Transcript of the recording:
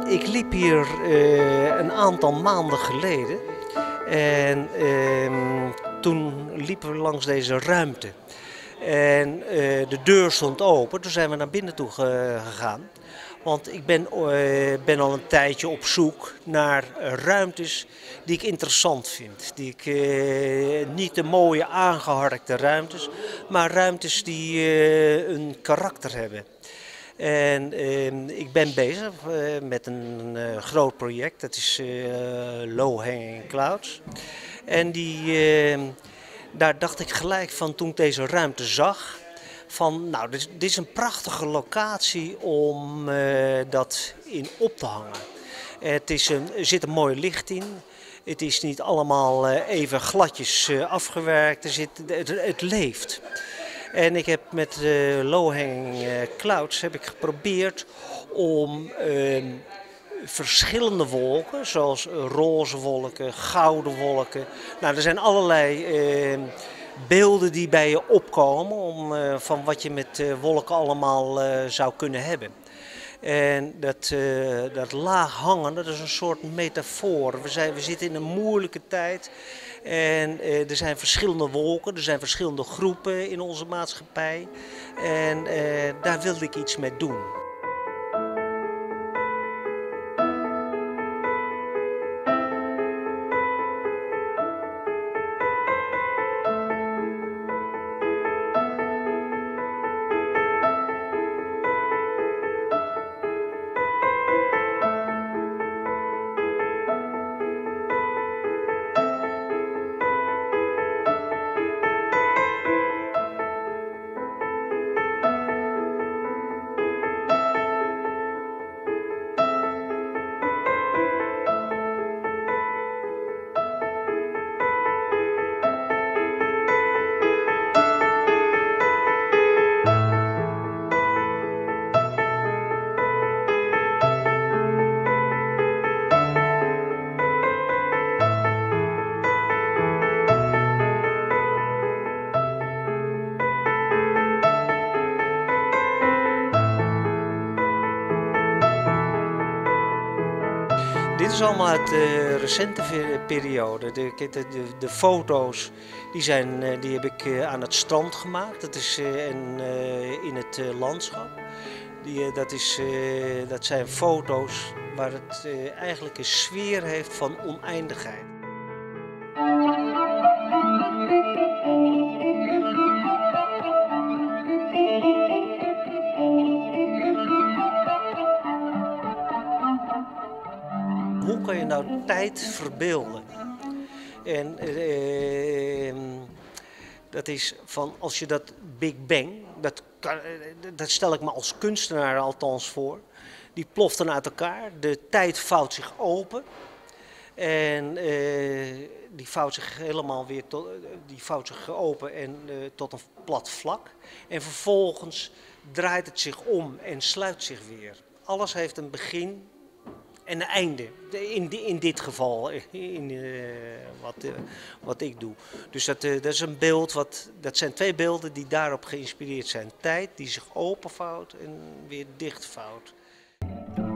Ik liep hier een aantal maanden geleden en toen liepen we langs deze ruimte. En de deur stond open, toen zijn we naar binnen toe gegaan. Want ik ben al een tijdje op zoek naar ruimtes die ik interessant vind. Niet de mooie aangeharkte ruimtes, maar ruimtes die een karakter hebben. En ik ben bezig met een groot project, dat is Low Hanging Clouds. En daar dacht ik gelijk van toen ik deze ruimte zag, van nou, dit is een prachtige locatie om dat in op te hangen. Er zit een mooi licht in. Het is niet allemaal even gladjes afgewerkt, het leeft. En ik heb met Low Hanging Clouds heb ik geprobeerd om verschillende wolken, zoals roze wolken, gouden wolken. Nou, er zijn allerlei beelden die bij je opkomen van wat je met wolken allemaal zou kunnen hebben. En dat laag hangen, dat is een soort metafoor. We zitten in een moeilijke tijd en er zijn verschillende wolken, er zijn verschillende groepen in onze maatschappij. En daar wilde ik iets mee doen. Dit is allemaal uit de recente periode. De foto's die heb ik aan het strand gemaakt. Dat is in het landschap. Dat zijn foto's waar het eigenlijk een sfeer heeft van oneindigheid. Hoe kan je nou tijd verbeelden? En dat is van als je dat Big Bang, dat stel ik me als kunstenaar althans voor, die ploft dan uit elkaar, de tijd vouwt zich open en die vouwt zich helemaal weer open en tot een plat vlak. En vervolgens draait het zich om en sluit zich weer. Alles heeft een begin en een einde, in dit geval, wat ik doe. Dus dat is een beeld, dat zijn twee beelden die daarop geïnspireerd zijn. Tijd die zich openvouwt en weer dichtvouwt.